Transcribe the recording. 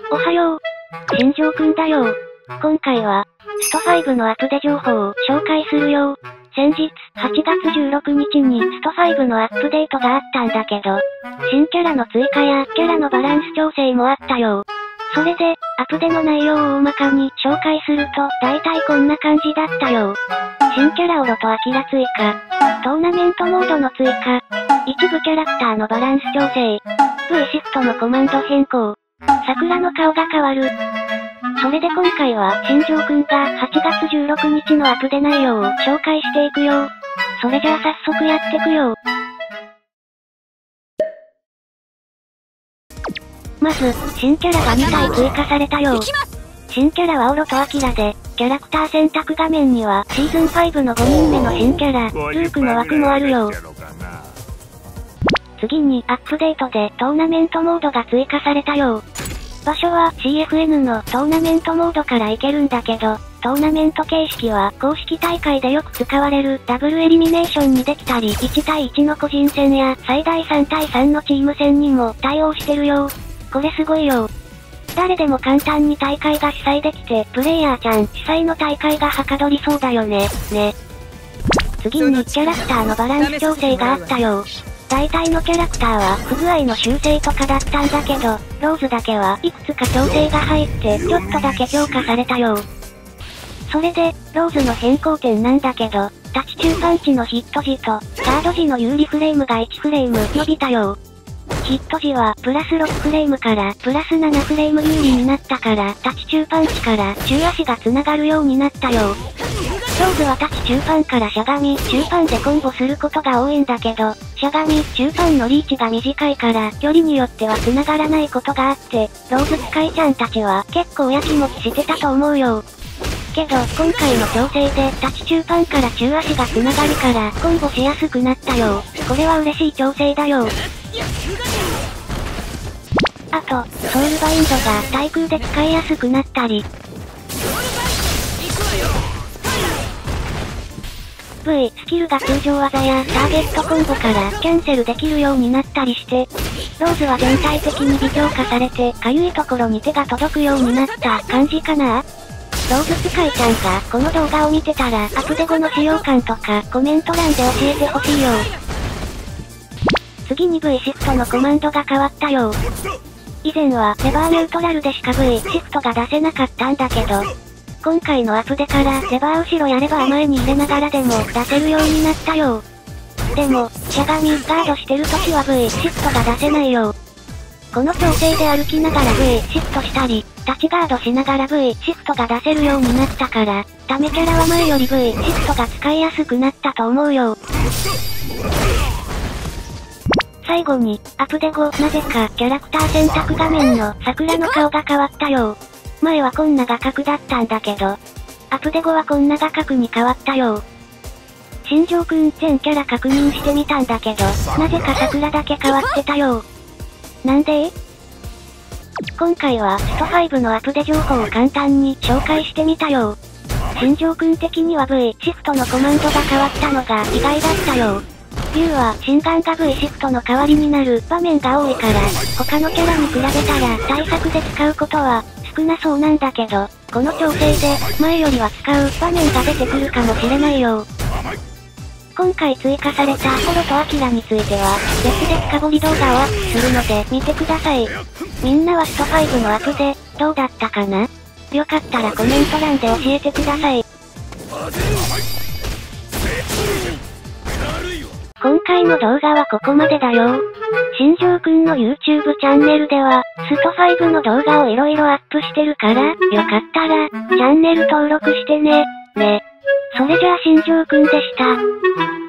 おはよう。新庄くんだよ。今回は、スト5のアップデ情報を紹介するよ。先日、8月16日にスト5のアップデートがあったんだけど、新キャラの追加やキャラのバランス調整もあったよ。それで、アップデの内容を大まかに紹介すると、大体こんな感じだったよ。新キャラオロとアキラ追加。トーナメントモードの追加。一部キャラクターのバランス調整。V シフトのコマンド変更。桜の顔が変わる。それで今回は、新庄くんが8月16日のアップデ内容を紹介していくよ。それじゃあ早速やってくよ。まず、新キャラが2体追加されたよ。新キャラはオロとアキラで、キャラクター選択画面にはシーズン5の5人目の新キャラ、ルークの枠もあるよ。次にアップデートでトーナメントモードが追加されたよ。場所は CFN のトーナメントモードから行けるんだけど、トーナメント形式は公式大会でよく使われるダブルエリミネーションにできたり1対1の個人戦や最大3対3のチーム戦にも対応してるよ。これすごいよ。誰でも簡単に大会が主催できてプレイヤーちゃん主催の大会がはかどりそうだよね。次にキャラクターのバランス調整があったよ。大体のキャラクターは不具合の修正とかだったんだけど、ローズだけはいくつか調整が入ってちょっとだけ強化されたよ。それで、ローズの変更点なんだけど、タチ中パンチのヒット時と、ガード時の有利フレームが1フレーム伸びたよ。ヒット時はプラス6フレームからプラス7フレーム有利になったから、タチ中パンチから中足が繋がるようになったよ。ローズはタチ中パンからしゃがみ、中パンでコンボすることが多いんだけど、しゃがみ、中パンのリーチが短いから、距離によっては繋がらないことがあって、ローズ使いちゃんたちは結構やきもきしてたと思うよ。けど、今回の調整で、タチ中パンから中足が繋がるから、コンボしやすくなったよ。これは嬉しい調整だよ。あと、ソウルバインドが対空で使いやすくなったり、V、スキルが通常技やターゲットコンボからキャンセルできるようになったりして、ローズは全体的に微強化されて、かゆいところに手が届くようになった感じかな？ローズ使いちゃんがこの動画を見てたらアップデ後の使用感とかコメント欄で教えてほしいよ。次に V シフトのコマンドが変わったよ。以前はレバーニュートラルでしか V シフトが出せなかったんだけど、今回のアップデからレバー後ろやれば前に入れながらでも出せるようになったよ。でも、しゃがみ、ガードしてる時は V シフトが出せないよ。この調整で歩きながら V シフトしたり、立ちガードしながら V シフトが出せるようになったから、ダメキャラは前より V シフトが使いやすくなったと思うよ。最後に、アップデ後、なぜかキャラクター選択画面の桜の顔が変わったよ。前はこんな画角だったんだけど、アップデ後はこんな画角に変わったよ。新庄くん全キャラ確認してみたんだけど、なぜか桜だけ変わってたよ。なんで？今回はスト5のアップデ情報を簡単に紹介してみたよ。新庄くん的には V シフトのコマンドが変わったのが意外だったよ。竜は心眼が V シフトの代わりになる場面が多いから、他のキャラに比べたら対策で使うことは少なそうなんだけど、この調整で前よりは使う場面が出てくるかもしれないよ。今回追加されたオロとアキラについては、別で深掘り動画をアップするので見てください。みんなはスト5のアップデ、どうだったかな？よかったらコメント欄で教えてください。今回の動画はここまでだよ。新庄くんの YouTube チャンネルでは、スト5の動画をいろいろアップしてるから、よかったら、チャンネル登録してね。それじゃあ新庄くんでした。